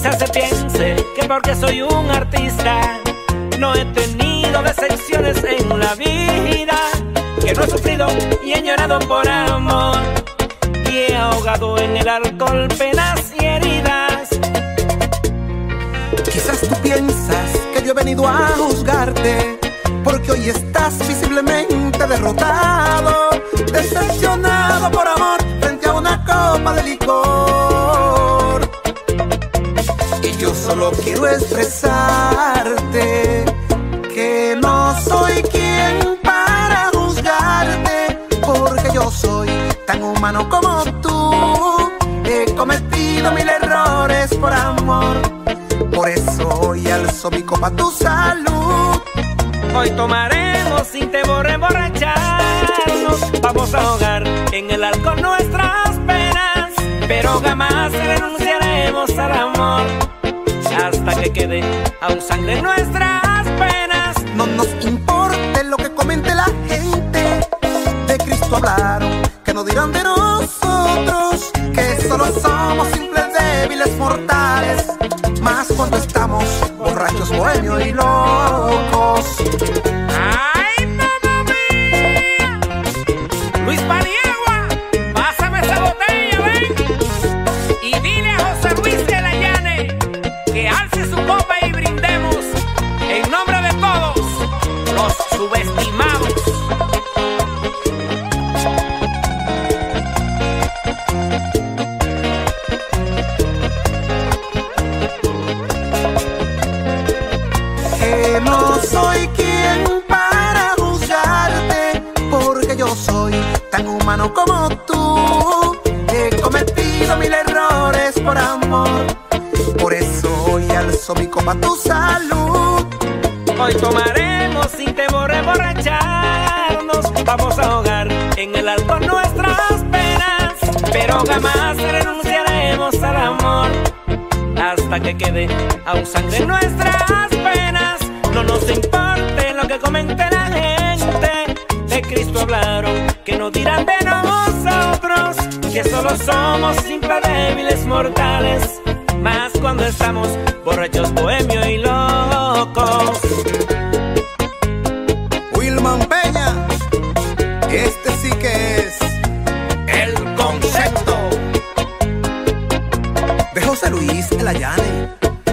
Quizás se piense que porque soy un artista no he tenido decepciones en la vida, que no he sufrido y he llorado por amor, y he ahogado en el alcohol penas y heridas. Quizás tú piensas que yo he venido a juzgarte, porque hoy estás visiblemente derrotado, decepcionado por amor frente a una copa de licor. Y yo solo quiero expresarte que no soy quien para juzgarte, porque yo soy tan humano como tú. He cometido 1000 errores por amor, por eso hoy alzo mi copa a tu salud. Hoy tomaremos sin temor a emborracharnos, vamos a ahogar en el alcohol nuestras penas, pero jamás renunciaremos al amor hasta que quede aún sangre en nuestras penas. No nos importe lo que comente la gente, de Cristo hablaron, que no dirán de nosotros, que solo somos simples débiles mortales, más cuando estamos borrachos, bohemios y locos. ¡Ay, mamá mía! Luis Paniagua, pásame esa botella, ven. Y dile a José Luis de la Llane que alce su copa y brindemos en nombre de todos los subestimados. Que no soy quien para juzgarte, porque yo soy tan humano como tú. He cometido 1000 errores por amor, por eso hoy alzo mi copa a tu salud. Hoy tomaremos sin temor a emborracharnos, vamos a ahogar en el alcohol nuestras penas, pero jamás renunciaremos al amor hasta que quede aún sangre en nuestras penas. No nos importe lo que comente la gente, de Cristo hablaron, que no dirán de nosotros, que solo somos simples débiles mortales, más cuando estamos borrachos, bohemios y locos. Wilman Peña, este sí que es el concepto de José Luis de la Llane.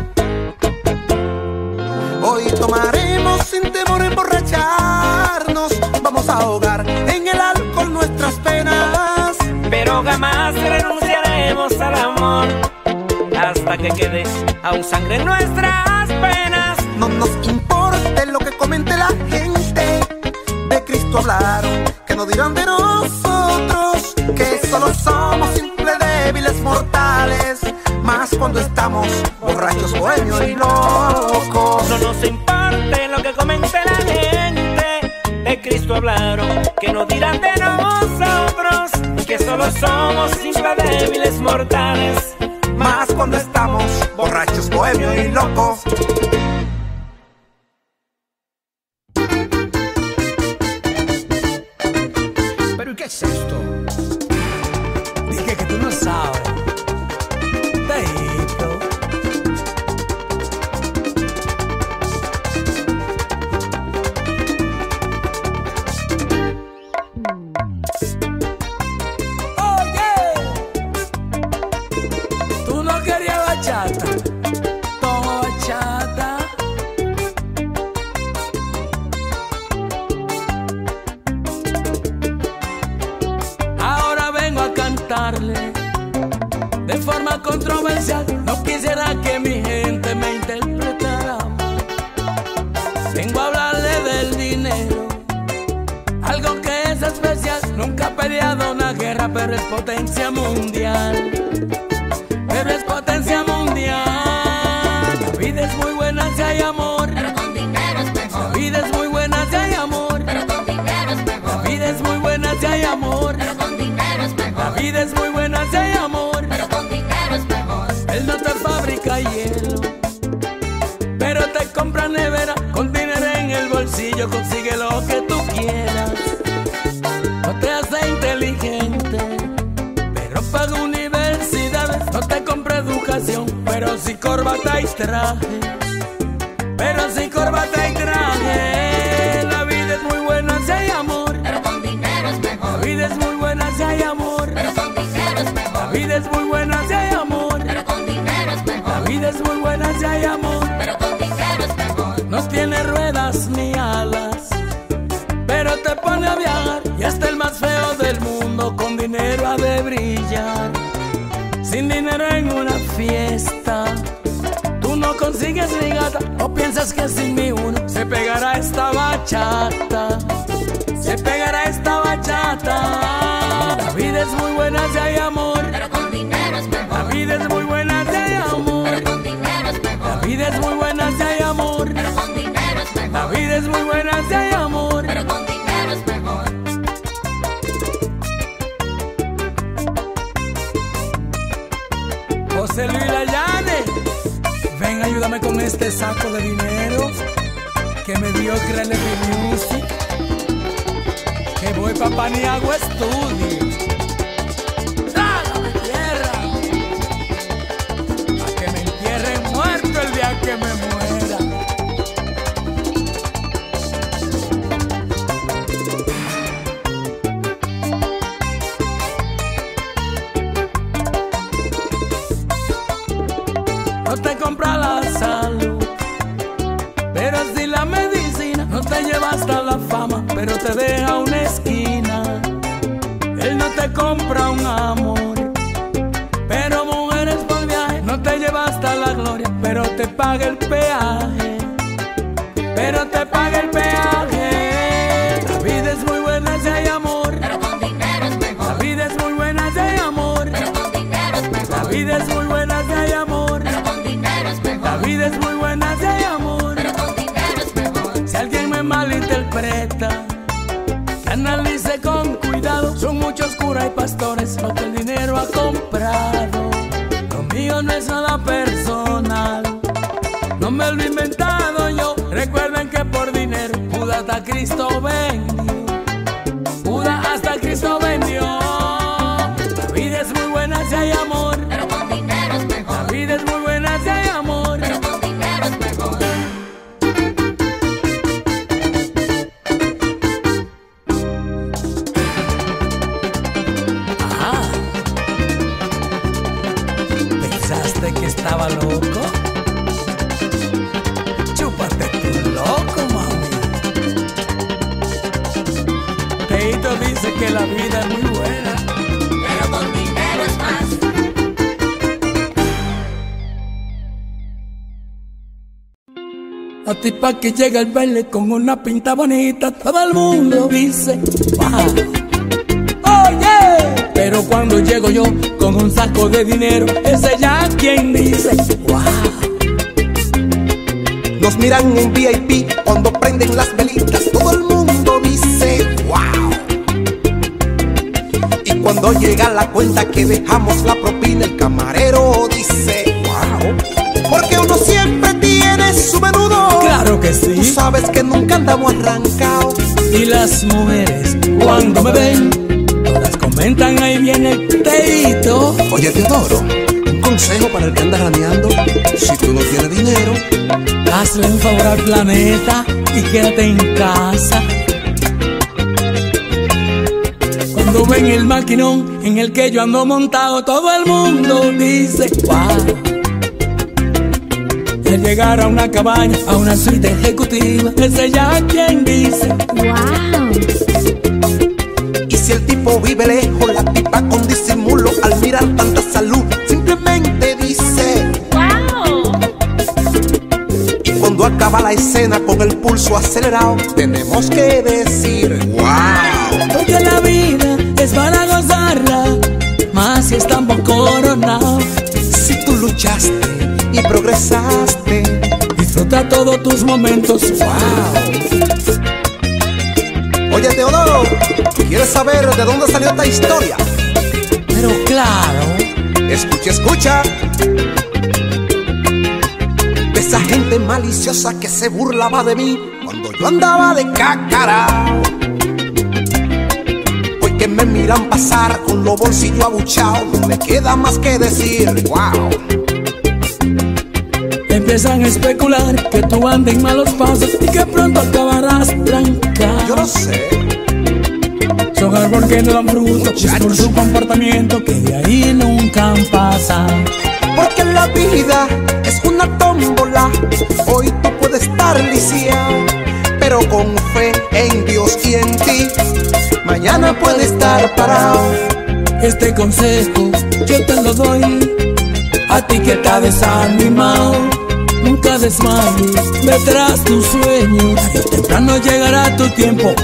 Hoy tomaremos sin temor a emborracharnos, vamos a ahogar en el alcohol nuestras penas, pero jamás renunciaremos al amor hasta que quede aún sangre en nuestras penas. no nos importe lo que comente la gente, de Cristo hablaron, que no dirán de nosotros, que solo somos simples débiles mortales, más cuando estamos borrachos, bohemios y locos. No nos importe lo que comente la gente, de Cristo hablaron, que no dirán de nosotros, que solo somos simples débiles mortales, más cuando estamos borrachos, bohemios y locos. ¿Pero y qué es esto? Dije que tú no sabes. Teito. Oye, tú no querías bachata. Toma bachata. Ahora vengo a cantarle de forma controversial. No quisiera que mi gente me interpretara mal. Vengo a hablarle del dinero, algo que es especial. Nunca he peleado una guerra, pero es potencia mundial. Pero es potencia mundial. La vida es muy buena si hay amor, Pero con dinero es mejor. la vida es muy buena si hay amor, Pero con dinero es la mejor. vida es muy buena si hay amor, Pero con dinero es la mejor. vida es muy buena si hay amor. Pero con dinero es mejor. Él no te fabrica hielo, pero te compra nevera. Con dinero en el bolsillo consigue lo que tú quieras. No te hace inteligente, pero paga universidades. No te compra educación, pero pero sin corbata y traje, pero sin corbata y traje. La vida es muy buena si hay amor, pero con dinero es mejor. la vida es muy buena si hay amor, Pero con dinero es mejor. la vida es muy buena si hay amor, Pero con dinero es la mejor. vida es muy buena si hay amor. Pero con dinero es mejor. No tiene ruedas ni alas, pero te pone a viajar. Y hasta el más feo del mundo con dinero ha de brillar. Sin dinero en una fiesta tú no consigues ni gata. O piensas que sin mí uno se pegará esta bachata, se pegará esta bachata. La vida es muy buena si hay amor, Pero con dinero es mejor. la vida es muy buena si hay amor, Pero con dinero es la mejor. vida es muy buena si hay amor, Pero con dinero es la mejor. vida es muy buena si hay amor. Pero con dinero es mejor. José Luis Layane, ven, ayúdame con este saco de dinero que me dio Crele Music, que voy pa' Paniagua Studio. Trágame tierra, pa' que me entierren muerto el día que me muera. No te compra la salud, pero si la medicina. No te lleva hasta la fama, pero te deja una esquina. Él no te compra un amor, pero mujeres por viaje. No te lleva hasta la gloria, pero te paga el peaje, pero te paga el peaje. La vida es muy buena si hay amor, Pero con dinero es la mejor. vida es muy buena si hay amor, Pero con dinero es la mejor. vida es muy buena si hay amor, Pero con dinero es la mejor. vida es muy buena si hay amor. Pero con dinero es mejor. Si alguien me malinterpreta, que analice con cuidado. Son muchos curas y pastores lo que el dinero ha comprado. Lo mío no es nada personal, no me lo he inventado yo. Recuerden que por dinero Judas hasta Cristo vendió, Judas hasta Cristo vendió. La vida es muy buena si hay amor, Pero con dinero es la mejor. vida es muy buena si hay amor. Pero con dinero es mejor. Ah, ¿pensaste que estaba loco? Chúpate tu loco, mami. Teito dice que la vida es muy buena. Pero con dinero es más. La tipa que llega al baile con una pinta bonita, todo el mundo dice wow, oye. Pero cuando llego yo con un saco de dinero, es ella quien dice wow. Nos miran en VIP cuando prenden las velitas, todo el mundo dice wow. Y cuando llega la cuenta que dejamos la propina, el camarero dice wow. Porque uno siempre tiene su menudo. Claro que Tú sí. sabes que nunca andamos arrancados. Y las mujeres cuando me ven, todas comentan, ahí viene el Teito. Oye, Teodoro, un consejo para el que anda raneando: si tú no tienes dinero, Hazle un favor al planeta y quédate en casa. Cuando ven el maquinón en el que yo ando montado, todo el mundo dice wow. Al llegar a una cabaña, a una suite ejecutiva, es ella quien dice ¡Wow! y si el tipo vive lejos, la tipa con disimulo, al mirar tanta salud, simplemente dice. ¡Wow! Y cuando acaba la escena con el pulso acelerado, tenemos que decir wow. porque la vida es para gozarla, más si estamos coronados. Si tú luchaste y progresaste, Disfruta todos tus momentos. wow. Oye, Teodoro, ¿quieres saber de dónde salió esta historia? Pero claro, Escucha, escucha. De esa gente maliciosa que se burlaba de mí cuando yo andaba de cacarao. Hoy que me miran pasar con los bolsillos abuchados, no me queda más que decir wow. empiezan a especular que tú andas en malos pasos y que pronto acabarás trancado. Yo lo sé. Son árbol que no dan frutos, es por su comportamiento que de ahí nunca han pasado. Porque la vida es una tómbola. Hoy tú puedes estar lisiado, pero con fe en Dios y en ti, mañana puede estar parado. Este consejo yo te lo doy a ti que estás desanimado. Nunca desmayes detrás tus sueños, tarde o temprano llegará tu tiempo.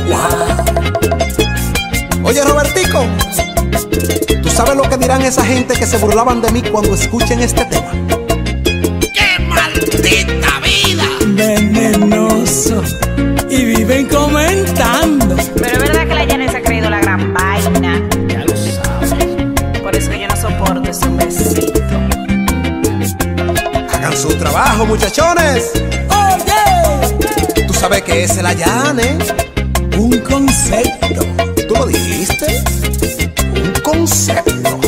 Oye, Robertico, ¿tú sabes lo que dirán esa gente que se burlaban de mí cuando escuchen este tema? ¡Qué maldita vida! Venenoso. Y viven comentando. Pero es verdad que la Janet se ha creído la gran vaina. Ya lo sabes. Por eso que yo no soporto ese hombrecito. Hagan su trabajo, muchachones. Oye, ¿Tú sabes qué es el allane? un concepto. ¿Tú lo dijiste? Un concepto.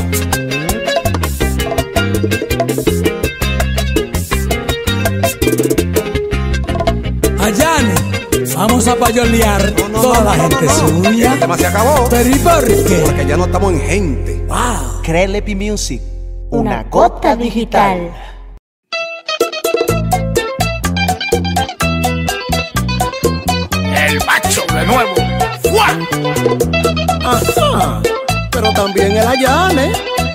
Ayane, vamos a payolear toda la gente suya. El tema se acabó. Pero ¿y por qué? Porque ya no estamos en gente. Wow. Crelepy Music. Una gota digital. El macho de nuevo. ¡Fua! Ajá. Pero también el allane.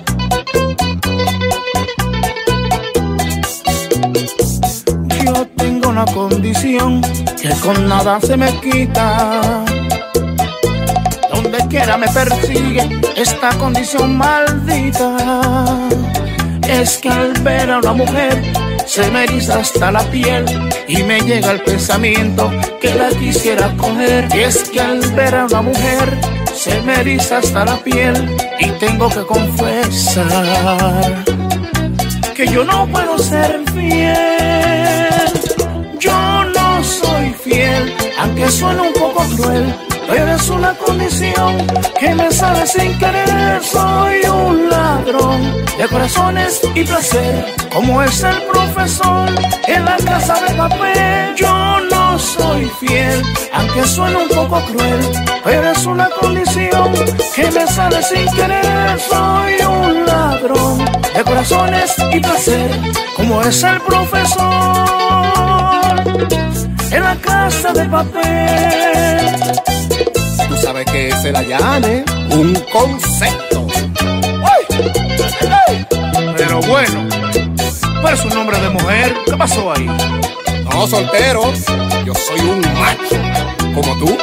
Yo tengo una condición que con nada se me quita. Donde quiera me persigue esta condición maldita. Es que al ver a una mujer se me eriza hasta la piel y me llega el pensamiento que la quisiera coger. Y es que al ver a una mujer se me eriza hasta la piel y tengo que confesar que yo no puedo ser fiel. Yo no soy fiel, aunque suene un poco cruel, pero es una condición que me sale sin querer. Soy un ladrón de corazones y placer, como es el profesor en la casa de papel. Yo no soy fiel, aunque suene un poco cruel, pero es una condición que me sale sin querer. Soy un ladrón de corazones y placer, como es el profesor en la casa de papel. ¿Tú sabes qué es el allane? Un concepto. ¡Ay! Pero bueno, pero es un nombre de mujer. ¿Qué pasó ahí? No, soltero. Yo soy un macho. Como tú.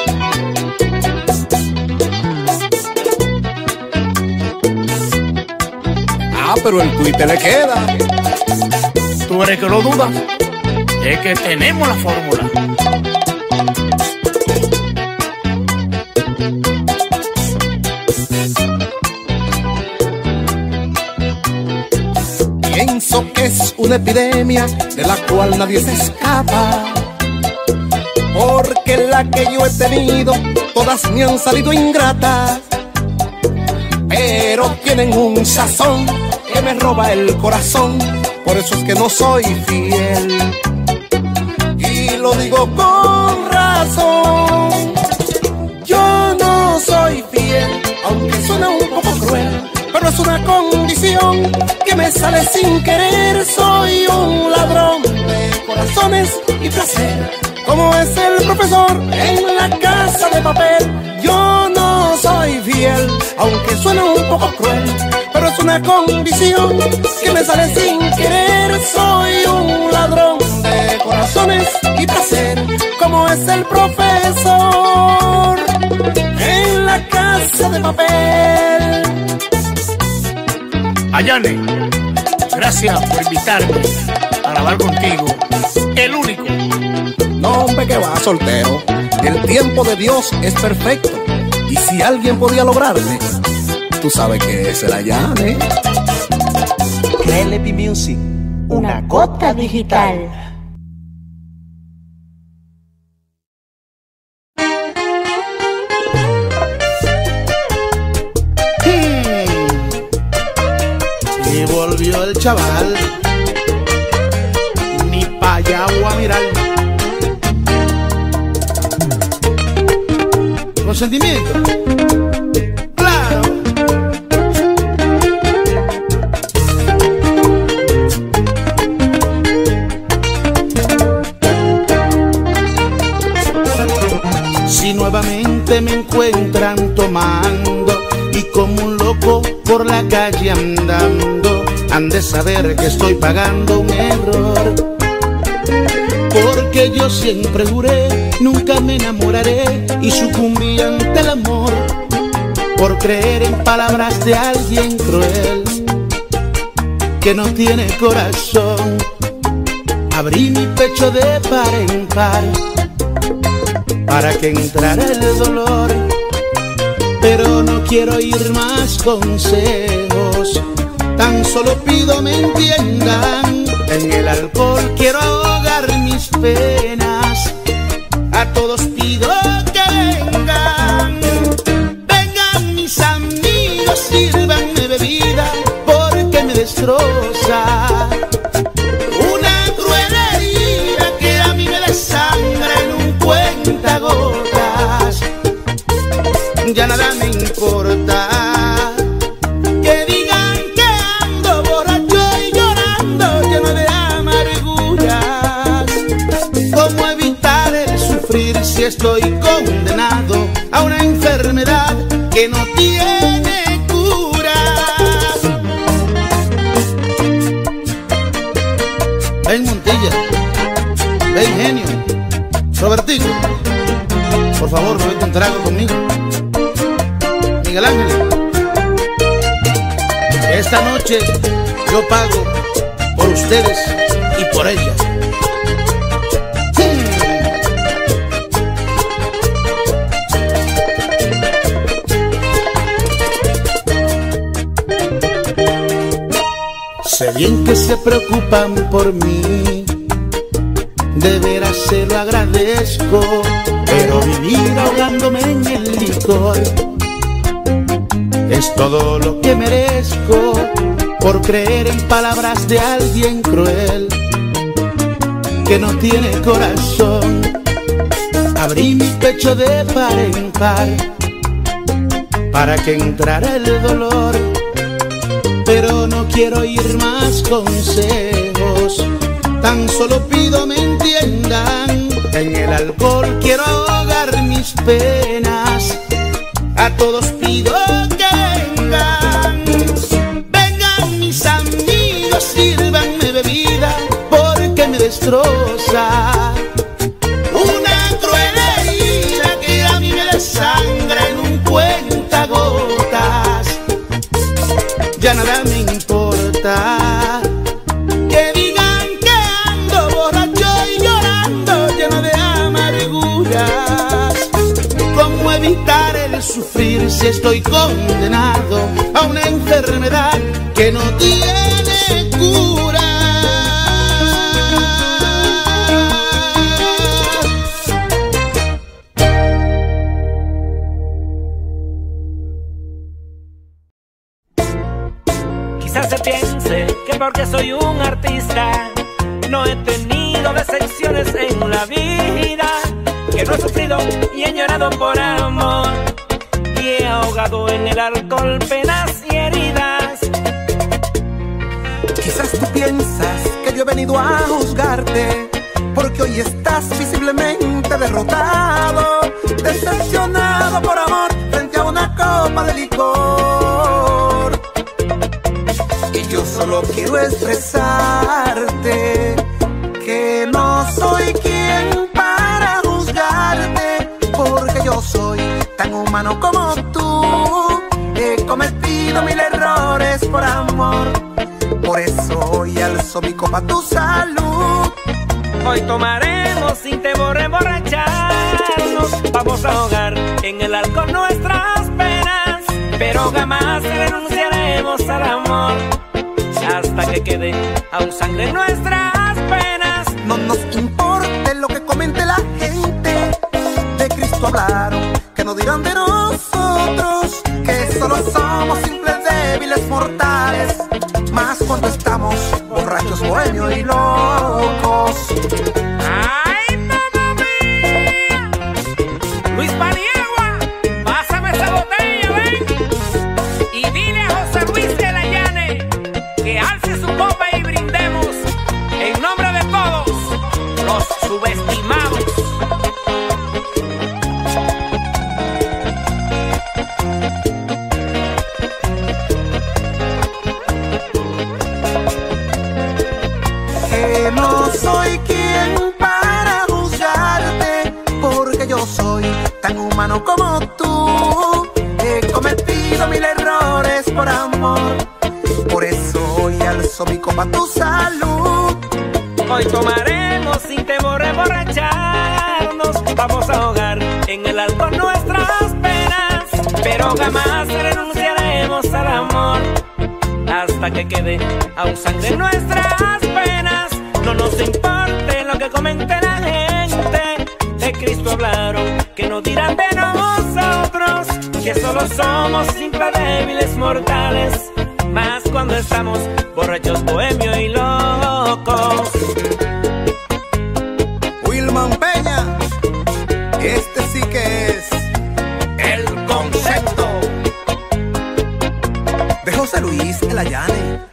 Ah, pero el Twitter le queda. ¿Tú eres que lo dudas? Es que tenemos la fórmula. Pienso que es una epidemia de la cual nadie se escapa. Porque la que yo he tenido, todas me han salido ingratas. Pero tienen un sazón que me roba el corazón. Por eso es que no soy fiel. Y lo digo con razón. Yo no soy fiel, aunque suena un poco cruel, pero es una condición que me sale sin querer. Soy un ladrón de corazones y placer, como es el profesor en la casa de papel. Yo no soy fiel, aunque suene un poco cruel, pero es una condición que me sale sin querer. Soy un ladrón de corazones y placer, como es el profesor en la casa de papel. Ayane, gracias por invitarme a grabar contigo. El único. No, hombre, que va, soltero. El tiempo de Dios es perfecto. Y si alguien podía lograrle, tú sabes que es el allane. Crelepy Music. Una gota digital. Y volvió el chaval, ni Guayabo a mirar. Con sentimiento. Claro. Si nuevamente me encuentran tomando y como un loco por la calle andando, han de saber que estoy pagando un error. Porque yo siempre juré, nunca me enamoraré y sucumbí ante el amor por creer en palabras de alguien cruel que no tiene corazón. Abrí mi pecho de par en par para que entrara el dolor, pero no quiero oír más consejos, tan solo pido me entiendan. En el alcohol quiero ahogar mis penas, a todos pido que vengan. Vengan mis amigos, sírvanme bebida, porque me destroza una cruel herida que a mí me desangra en un cuentagotas. Ya nada me importa que digan que ando borracho y llorando lleno de amarguras. ¿Cómo evitar el sufrir si estoy condenado a una enfermedad que no tiene cura? Ven Montilla, ven Genio, Robertico, por favor, bebete un trago conmigo. Miguel Ángel, esta noche yo pago por ustedes y por ella. Sé bien que se preocupan por mí, de veras se lo agradezco, pero vivir ahogándome en el licor es todo lo que merezco por creer en palabras de alguien cruel que no tiene corazón. Abrí mi pecho de par en par para que entrara el dolor, pero no quiero oír más consejos, tan solo pido me entiendan. En el alcohol quiero ahogar mis penas, a todos pido que vengan. Vengan mis amigos, sírvanme bebida, porque me destroza una cruel herida que a mí me desangra en un cuentagotas. Ya nada me importa que digan que ando borracho y llorando lleno de amarguras. ¿Cómo evitar el sufrir si estoy condenado a una enfermedad que no tiene cura? Quizás se piense que porque soy un artista no he tenido decepciones en la vida, que no he sufrido y he llorado por amor y he ahogado en el alcohol penas y heridas. Quizás tú piensas que yo he venido a juzgarte porque hoy estás visiblemente derrotado, decepcionado por amor frente a una copa de licor. Y yo solo quiero expresarte que no soy quien para juzgarte, porque yo soy tan humano como tú. He cometido mil errores por amor, por eso hoy alzo mi copa a tu salud. Hoy tomaremos sin temor a emborracharnos, vamos a ahogar en el alcohol nuestras penas, pero jamás renunciaremos al amor hasta que quede aún sangre en nuestras penas. No nos importe lo que comente la gente, de Cristo hablaron, que no dirán de nosotros, que solo somos simples débiles mortales, más cuando estamos borrachos borrachos, bohemios y locos. ¡Ay, mamá mía! Luis Paniagua, pásame esa botella, ven. Y dile a José Luis de la Llane que alce su copa y brindemos en nombre de todos los subestimados. Que no soy quien para juzgarte, porque yo soy tan humano como tú. He cometido mil errores por amor, por eso hoy alzo mi copa a tu salud. Hoy tomaremos sin temor a emborracharnos, vamos a ahogar en el alcohol nuestras penas, pero jamás renunciaremos al amor hasta que quede aún sangre en nuestras penas. No nos importe lo que comente la gente, de Cristo hablaron, que no dirán de nosotros, que solo somos simples débiles mortales, más cuando estamos borrachos, bohemios y locos. Wilman Peña, este sí que es El concepto de José Luis de la Llane.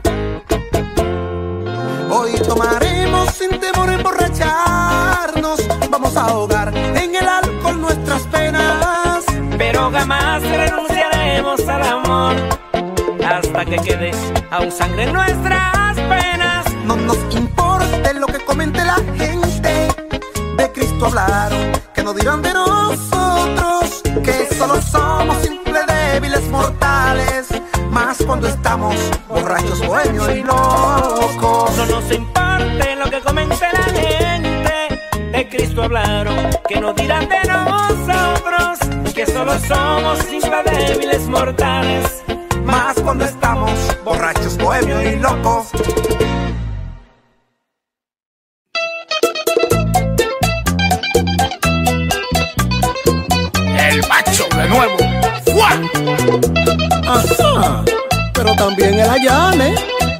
Hoy tomaremos sin temor a emborracharnos, vamos a ahogar en el alcohol nuestras penas, Pero jamás renunciaremos al amor hasta que quede aún sangre en nuestras penas. no nos importe lo que comente la gente, de Cristo hablaron, que no dirán de nosotros, que solo somos simples débiles mortales, más cuando estamos borrachos, bohemios y locos. No nos importe lo que comente la gente, de Cristo hablaron, que no dirán de nosotros, que solo somos simples débiles mortales, Más cuando estamos borrachos, bohemios y locos. El macho de nuevo. ¡Fua! Ajá, pero también el Llane.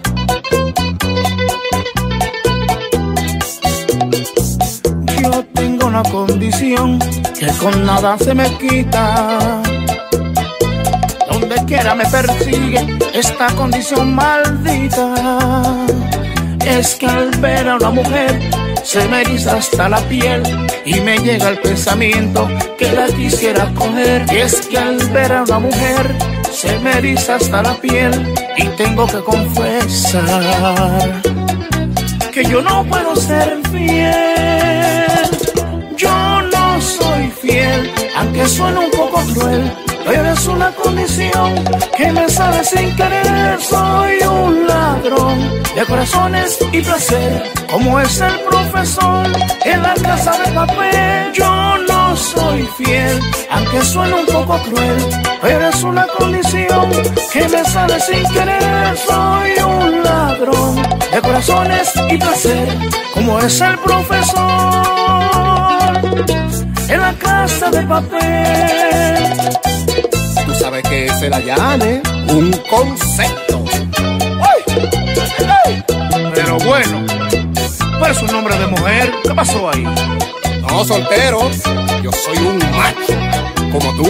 Yo tengo una condición que con nada se me quita. Donde quiera me persigue esta condición maldita. Es que al ver a una mujer se me eriza hasta la piel y me llega el pensamiento que la quisiera coger. Y es que al ver a una mujer se me eriza hasta la piel y tengo que confesar que yo no puedo ser fiel. Yo no soy fiel, aunque suene un poco cruel, pero es una condición que me sale sin querer. Soy un ladrón de corazones y placer, como es el profesor en la casa de papel. Yo no soy fiel, aunque suene un poco cruel, pero es una condición que me sale sin querer. Soy un ladrón de corazones y placer, como es el profesor en la casa de papel. Tú sabes que es el Llane, un concepto. ¡Ay! ¡Ay! Pero bueno, ¿cuál es su nombre de mujer? ¿Qué pasó ahí? No, soltero, yo soy un macho, como tú.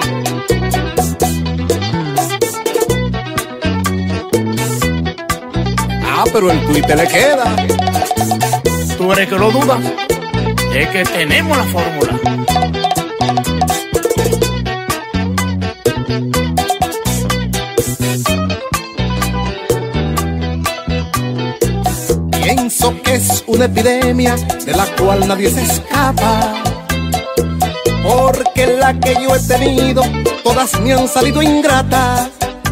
Ah, pero el Twitter le queda. ¿Tú eres que lo dudas? Es que tenemos la fórmula. Pienso que es una epidemia de la cual nadie se escapa, porque la que yo he tenido, todas me han salido ingratas,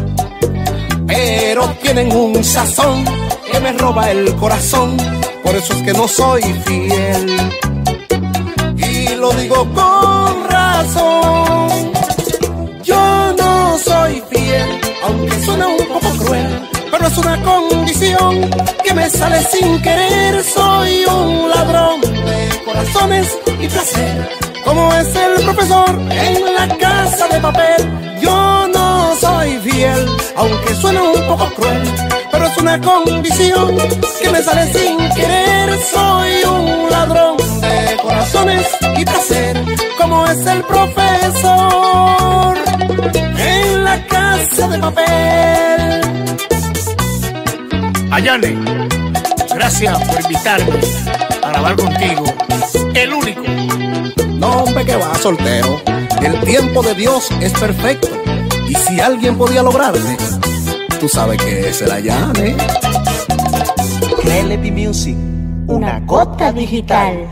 pero tienen un sazón que me roba el corazón. Por eso es que no soy fiel, y lo digo con razón. Yo no soy fiel, aunque suena un poco cruel, pero es una condición que me sale sin querer. Soy un ladrón de corazones y placer, como es el profesor en la casa de papel. Yo no soy fiel, aunque suene un poco cruel, pero es es una condición que me sale sin querer. Soy un ladrón de corazones y placer, como es el profesor en la casa de papel. Ayane, gracias por invitarme a grabar contigo. El único. No, hombre, que va soltero. El tiempo de Dios es perfecto. Y si alguien podía lograrme, tú sabes que es el Ayane. Melody Music, una gota digital.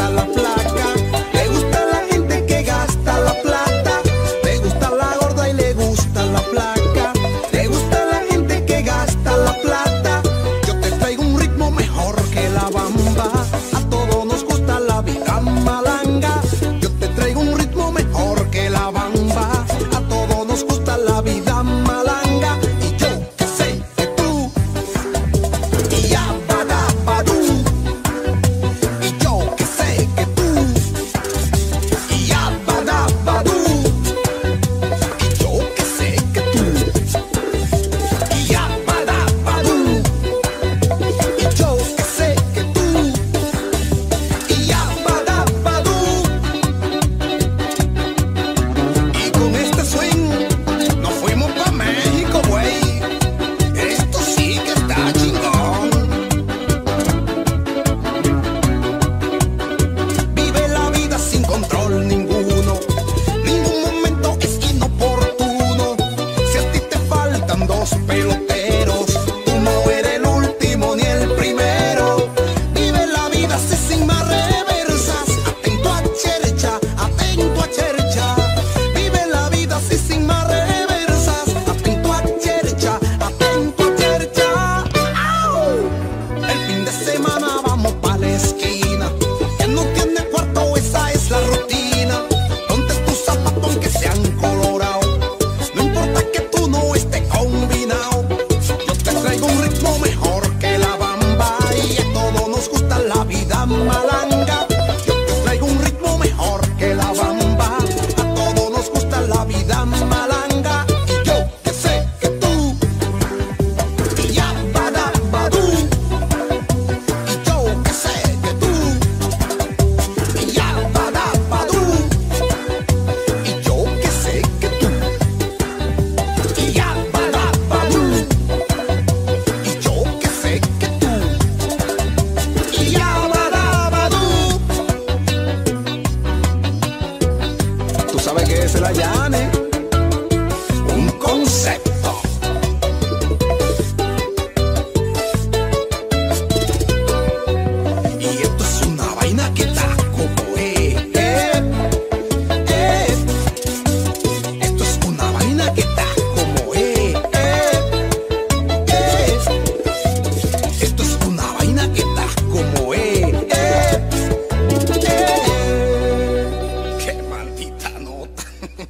Le gusta la gente que gasta la plata, le gusta la gorda y le dos peloteros. Tú no eres el último ni el primero. Vive la vida así sin más reversas. Atento a chercha, atento a chercha. Vive la vida así sin más reversas. Atento a chercha, atento a chercha. ¡Au! El fin de semana vamos pa' la esquina. Que no tiene cuarto, esa es la rutina. Ponte tus zapatos aunque sean colorados. No importa que tú no estés combinado. Yo te traigo un ritmo mejor que la bamba. Y a todos nos gusta la vida malanga. Yo te traigo un ritmo mejor que la bamba. A todos nos gusta la vida malanga. Y yo que sé que tú y ya badabadú. Y yo que sé que tú y ya badabadú. Y yo que sé que tú y ya badabadú. Y yo que sé que tú y ya badabadú. Tú sabes que es el Ayane, un concepto. Y esto es una vaina que está como Esto es una vaina que está como Esto es una vaina que está como Qué maldita nota.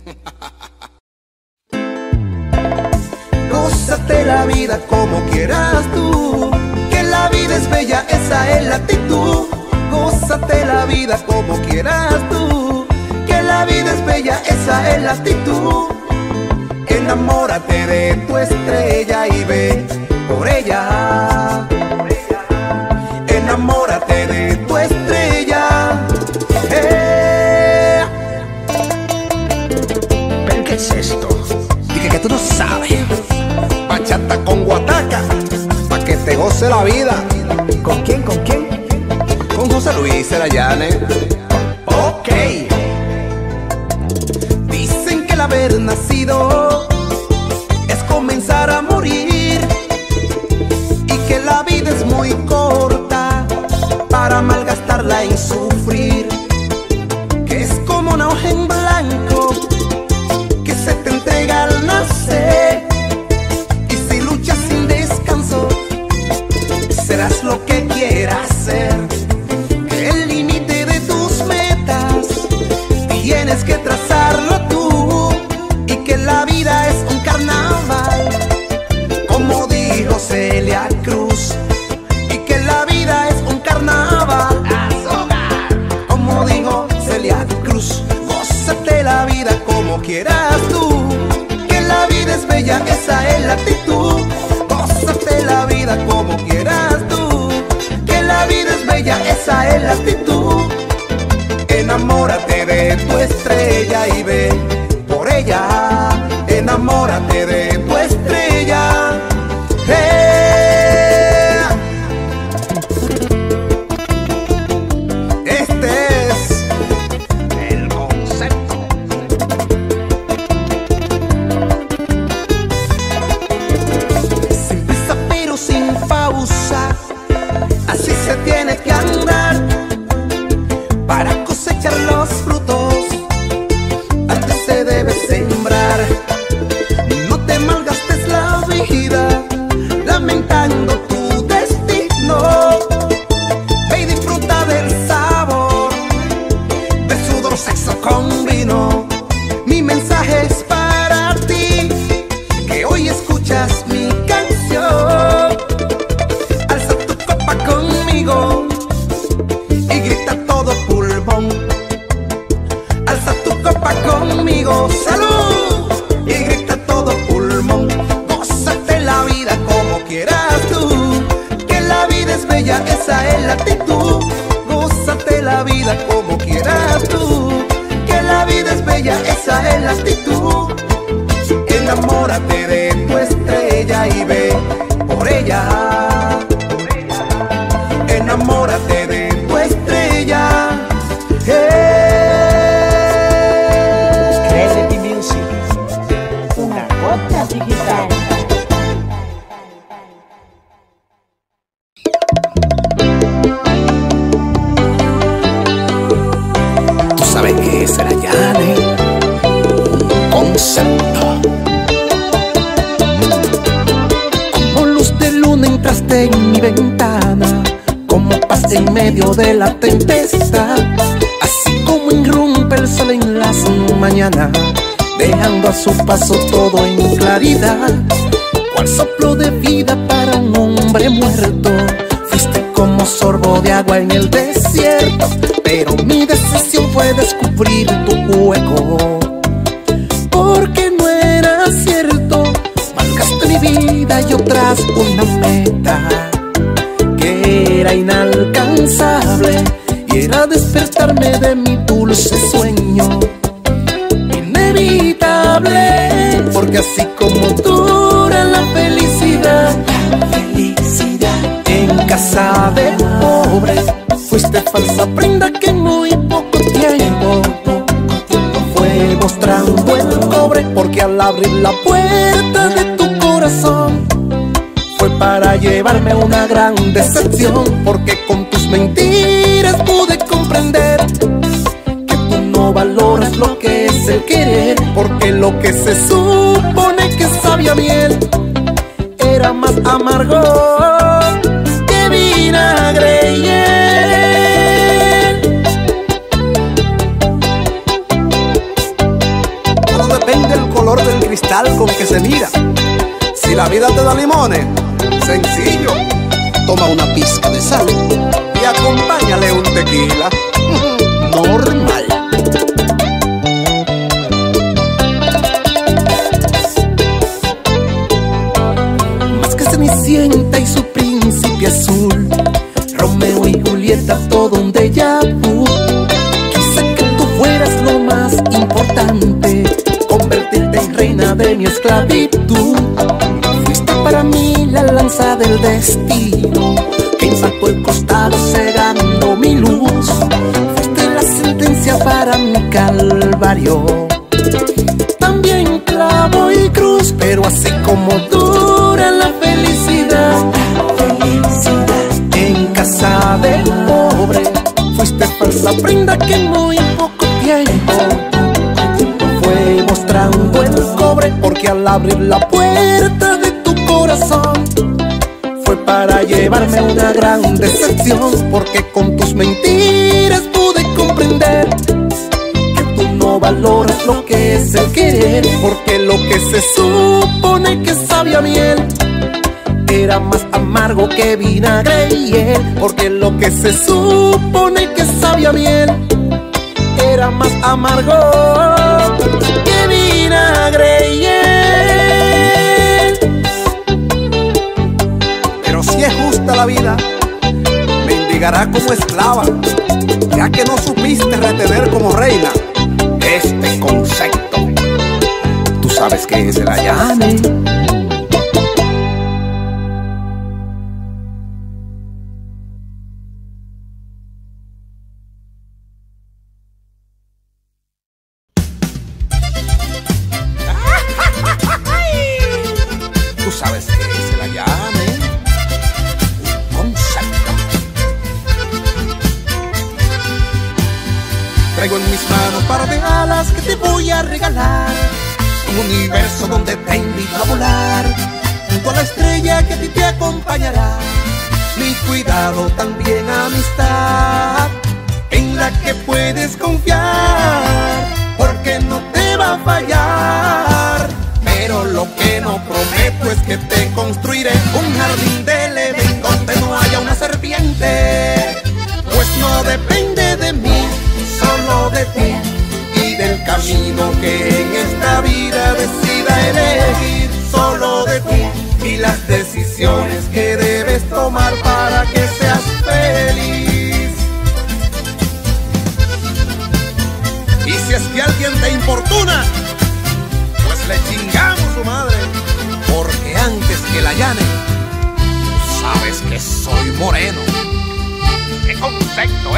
Gózate la vida como quieras tú, que la vida es bella, esa es la actitud. Gózate la vida como quieras tú, que la vida es bella, esa es la actitud. Enamórate de tu estrella y ve por ella. Enamórate de tu estrella. ¿Pero qué es esto? Dije que tú no sabes. Bachata con guataca, pa' que te goce la vida. ¿Con quién? ¿Con quién? Con José Luis Arayane. Ok. Dicen que el haber nacido es comenzar a morir, y que la vida es muy corta para malgastarla en sufrir. Que es como una hoja en blanco que se te entrega al nacer, y si luchas sin descanso serás lo que quieras ser. El límite de tus metas tienes que trazarlo tú, y que la vida es un carnaval, como dijo Celia Cruz. Y que la vida es un carnaval, como dijo Celia Cruz. Gózate la vida como quieras tú, que la vida es bella, esa es la actitud. Gózate la vida como quieras tú, que la vida es bella, esa es la actitud. Enamórate de tu estrella y ve por ella. Enamórate de tu estrella. Este es el concepto. Sin prisa pero sin pausa, así se tiene que andar para cosechar los frutos. Antes se debe sembrar. No te malgastes la vida lamentando tu destino. Ve y disfruta del sabor de sudor, sexo con vino. Mi mensaje es para ti, que hoy escuchas mi canción. Alza tu copa conmigo y grita a todo pulmón. Alza tu copa conmigo, salud, y grita a todo pulmón. Gózate la vida como quieras tú, que la vida es bella, esa es la actitud. Gózate la vida como quieras tú, que la vida es bella, esa es la actitud. Enamórate de tu estrella y ve por ella. Enamórate de tu estrella. Creative Music, una gota digital. mi ventana, como paz en medio de la tempestad, así como irrumpe el sol en las mañanas, dejando a su paso todo en claridad. Cual soplo de vida para un hombre muerto, fuiste como sorbo de agua en el desierto, pero mi decisión fue descubrir tu hueco, porque no era cierto. Marcaste mi vida y tras una meta que era inalcanzable, y era despertarme de mi dulce sueño inevitable, porque así como dura la felicidad en casa de pobre, fuiste falsa prenda que en muy poco tiempo fue mostrando el cobre, porque al abrir la puerta de tu corazón fue para llevarme una gran decepción, porque con tus mentiras pude comprender que tú no valoras lo que es el querer, porque lo que se supone que sabía miel era más amargo que vinagre y hiel. Todo depende del color del cristal con que se mira. Si la vida te da limones, sencillo, toma una pizca de sal y acompáñale un tequila. Normal. Más que Cenicienta y su príncipe azul, Romeo y Julieta, todo un déjà vu. Quise que tú fueras lo más importante, convertirte en reina de mi esclavitud. Fuiste para mí la lanza del destino, que impactó el costado cegando mi luz. Fuiste la sentencia para mi calvario, también clavo y cruz, pero así como dura la felicidad en casa de pobre, fuiste falsa prenda que en muy poco tiempo fue mostrando el cobre, porque al abrir la puerta de tu corazón fue para llevarme una gran decepción, porque con tus mentiras pude comprender que tú no valoras lo que es el querer, porque lo que se supone que sabía miel era más amargo que vinagre y hiel, porque lo que se supone que sabía miel era más amargo que vinagre y hiel. Pero si es justa la vida, mendigará como esclava, ya que no supiste retener como reina este concepto. Tú sabes que es el allane. Tú sabes que es el allane. Un concepto. Traigo en mis manos par de alas que te voy a regalar, un universo donde te invito a volar, junto a la estrella que a ti te acompañará. Mi cuidado, también amistad, en la que puedes confiar, porque no te va a fallar. Pero lo que no prometo es que te construiré un jardín del Edén donde no haya una serpiente, pues no depende de mí, solo de ti y del camino que en esta vida decida elegir. Solo de ti y las decisiones que debes tomar para que seas feliz. Y si es que alguien te importuna, pues le chingamos su madre, porque antes que la llane, tú sabes que soy moreno. ¡Qué concepto,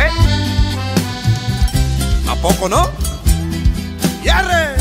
¿A poco no? ¡Yarre!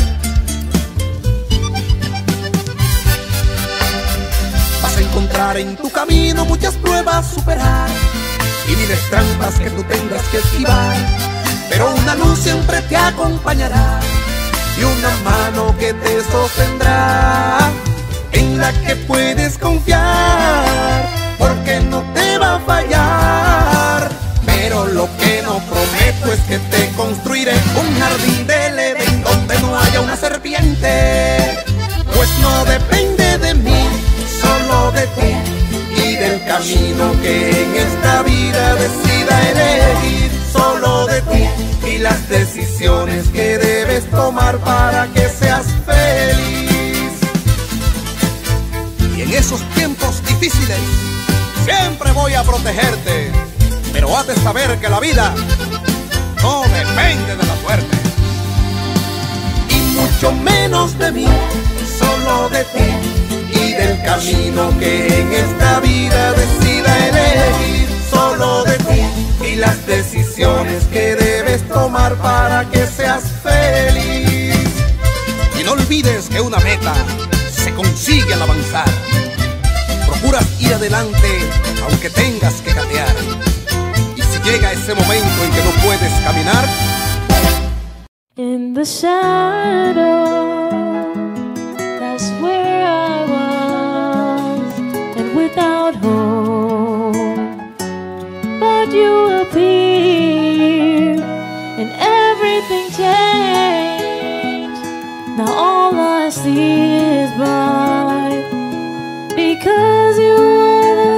Vas a encontrar en tu camino muchas pruebas superar y miles trampas que tú tendrás que esquivar, pero una luz siempre te acompañará y una mano que te sostendrá, en la que puedes confiar, porque no te va a fallar. Pero lo que no prometo es que te construiré un jardín del Edén donde no haya una serpiente. Pues no depende de mí, solo de ti y del camino que en esta vida decida elegir. Solo de ti y las decisiones que debes tomar para que seas feliz. Y en esos tiempos difíciles siempre voy a protegerte, pero has de saber que la vida no depende de la suerte. Y mucho menos de mí, solo de ti y del camino que en esta vida decida elegir. Solo de ti y las decisiones que debes tomar para que seas feliz. Y no olvides que una meta se consigue al avanzar. Procuras ir adelante aunque tengas que gatear. Y si llega ese momento en que no puedes caminar, in the shadow, that's where I was, and without hope, but you appeared, and everything changed. Now all I see is bright, because you are the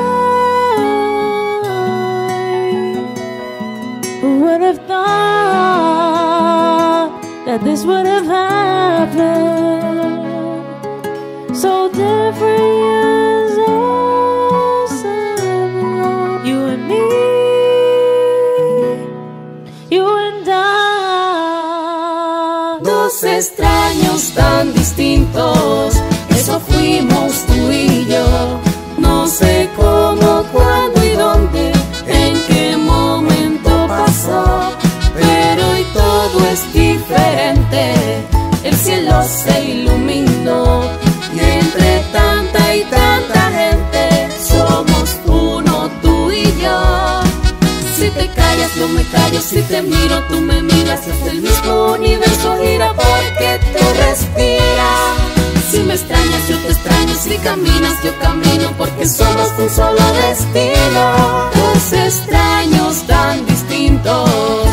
light. Who would have thought that this would have happened? So different years old, you and me, you and I. Dos extraños tan distintos, eso fuimos tú y yo. No sé cómo, cuándo y dónde, en qué momento pasó, pero hoy todo es diferente. El cielo se iluminó y entre tanta y tanta gente somos uno, tú y yo. Si te callas, yo me callo, si te miro, tú me miras, y hasta el mismo universo gira porque tú respiras. Si me extrañas, yo te extraño, si caminas, yo camino, porque somos un solo destino. Dos extraños tan distintos.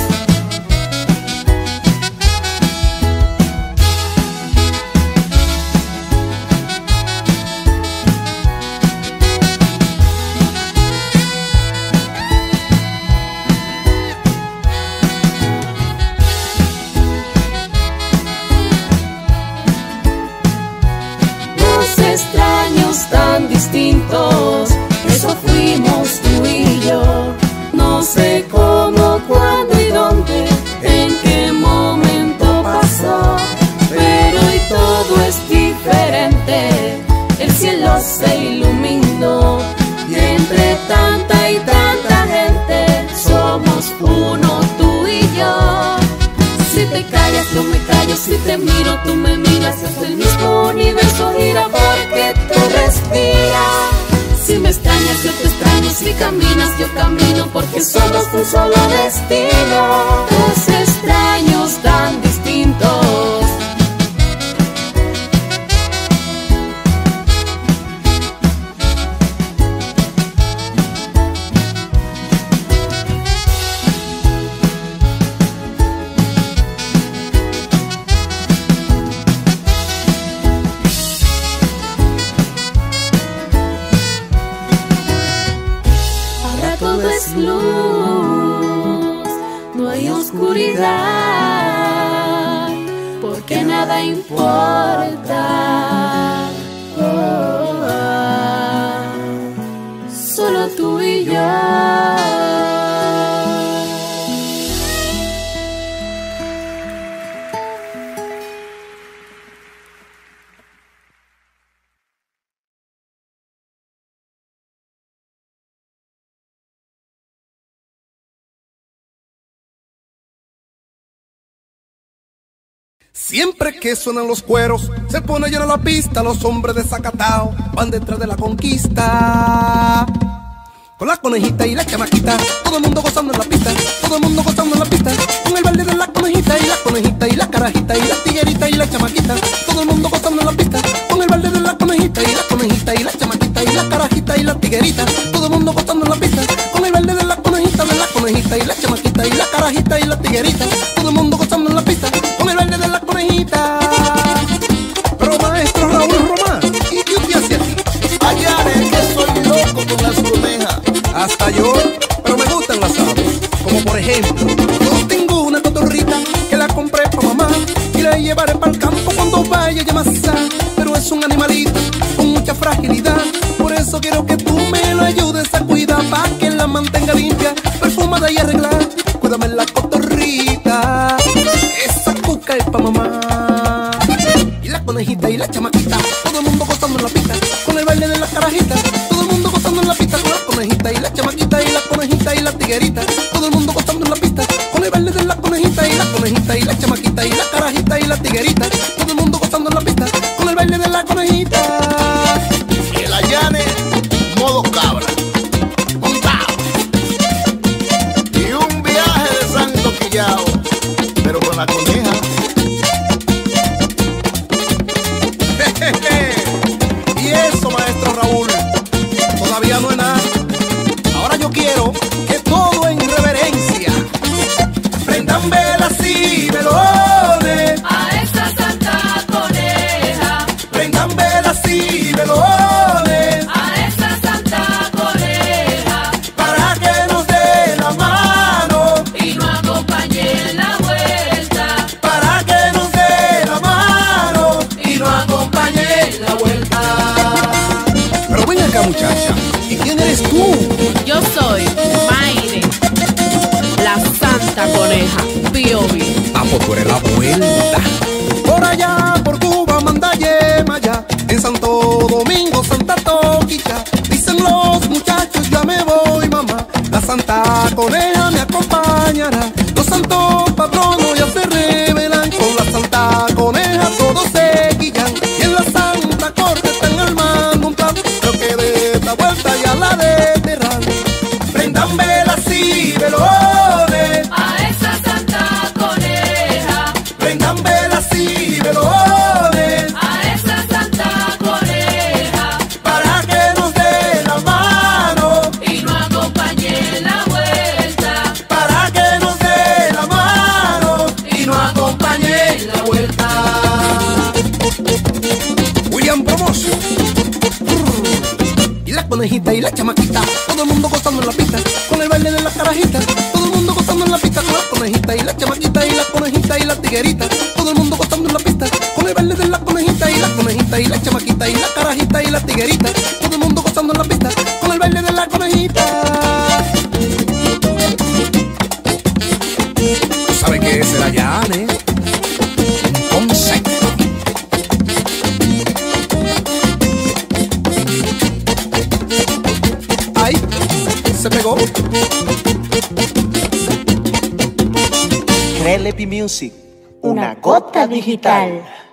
Tan distintos, eso fuimos tú y yo. No sé cómo, cuándo y dónde, en qué momento pasó, pero hoy todo es diferente. El cielo se iluminó y entre tanta y tanta gente somos uno, tú y yo. Si te callas, yo me callo, si te miro, tú me miras, y hasta el mismo universo gira porque tú respiras. Si me extrañas, yo te extraño, si caminas, yo camino, porque somos un solo destino. Dos extraños tan distintos. Luz, no hay oscuridad, porque nada importa. Solo tú y yo. Siempre que suenan los cueros, se pone llena la pista. Los hombres de Zacatao van detrás de la conquista. Con la conejita y la chamaquita, todo el mundo gozando en la pista, todo el mundo gozando en la pista. Con el baile de la conejita y la carajita y la tiguerita y la chamaquita, todo el mundo gozando en la pista. Con el baile de la conejita y la chamaquita y la carajita y la la tiguerita, todo el mundo gozando en la pista, con el baile de la conejita y la chamaquita y la carajita y la tiguerita, todo el mundo gozando en la pista, con el baile de la conejita. Pero maestro Raúl Román, ¿y qué usted hace aquí? Allá es que soy loco con las conejas. Hasta yo, pero me gustan las aves, como por ejemplo, yo tengo una cotorrita que la compré pa' mamá y la llevaré para el campo cuando vaya a Yamasá, pero es un animalito con mucha fragilidad, por eso quiero que tú me lo ayudes a cuidar, pa' que la mantenga limpia, perfumada y arreglada. Cuídame la cotorrita, esa cuca es pa' mamá. Y la conejita y la chamaquita, todo el mundo gozando en la pista, con el baile de la carajita, todo el mundo gozando en la pista, con la conejita y la chamaquita y la conejita y la tiguerita, todo el mundo gozando en la pista, con el baile de la conejita y la chamaquita y la carajita y la tiguerita, todo el mundo gozando en la pista, con el baile de la conejita. El Ayane, modo cabra, montado. Y un viaje de Santo Quillao, pero con la coneja. Y eso, maestro Raúl, todavía no es nada. Ahora yo quiero que todo en reverencia prendan velas y velones a esa santa coneja, prendan velas y velones a esa santa coneja, para que nos dé la mano y nos acompañe en la vuelta, para que nos dé la mano y nos acompañe en la vuelta. Pero ven acá, muchacha, ¿y quién eres tú? Yo soy Mayre, la santa coneja, Piovi. Ah, pues tú eres la vuelta. Por allá, por Cuba, Mandayé, Maya, en Santo Domingo, Santa Toquicha, dicen los muchachos, ya me voy, mamá. La santa coneja me acompañará. Los santos patronos ya se revelan, con la santa coneja todos se guillan. Y en la santa corte están armando un plan, creo que de esta vuelta ya la deterran. Prendan velas y velones A esa santa coneja, prendan velas y velones a esa santa coneja, para que nos dé la mano y nos acompañe en la vuelta, para que nos dé la mano y nos acompañe en la vuelta. William Promotion. Y la conejita y la chamaquita, todo el mundo gozando en la pista, con el baile de la carajita, todo el mundo gozando en la pista, con la conejita y la chamaquita y la conejita y la tiguerita, todo el mundo gozando en la pista, con el baile de la conejita y la chamaquita y la carajita y la tiguerita, todo el mundo gozando en la pista, con el baile de la conejita. ¿Tú sabes qué es el Ayane? Un concepto. Ay, se pegó. Crelepi Music, una gota digital.